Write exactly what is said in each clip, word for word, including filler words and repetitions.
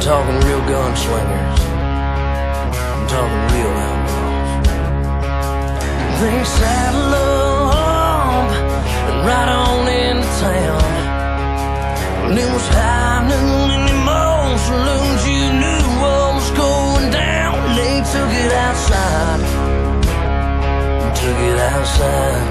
talking real gunslingers. I'm talking real outlaws. They saddle up and ride on into town. Well, it was high noon and in most saloons you knew what was going down. They took it outside, took it outside.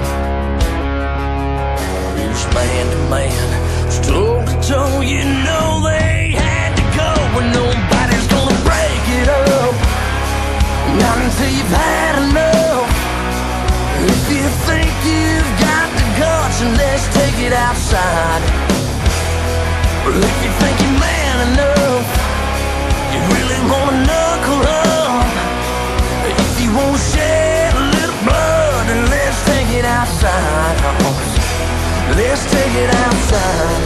It was man to man, toe to toe. You know they had to go, and nobody's gonna break it up, not until you've had enough. If you think you've got the guts, and let's take it outside. Well, if you think you're man enough, you really wanna knuckle up. If you wanna shed a little blood, then let's take it outside. Let's take it outside.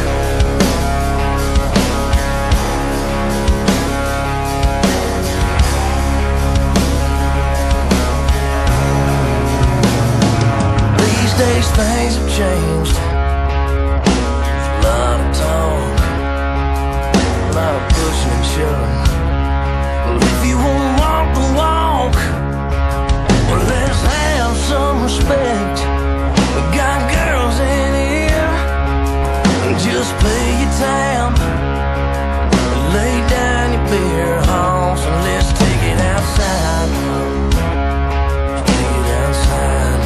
These days things have changed. There's a lot of talk, a lot of pushing and shoving. Well, if you wanna walk the walk, well, let's have some respect. We got girls in here, just pay your tab, lay down your beer halls, and let's take it outside. Take it outside.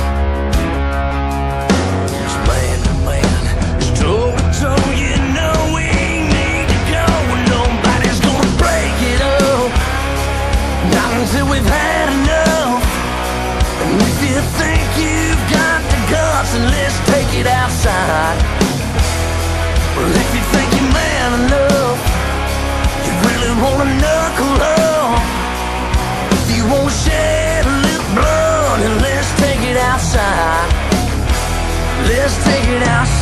It's man to man, it's toe to toe. You know we need to go, and nobody's gonna break it up, not until we've had enough. And if you think you've got the guts, then let's take it outside. Well, if you think you're man enough, you really wanna knuckle up. If you wanna shed a little blood, then let's take it outside. Let's take it outside.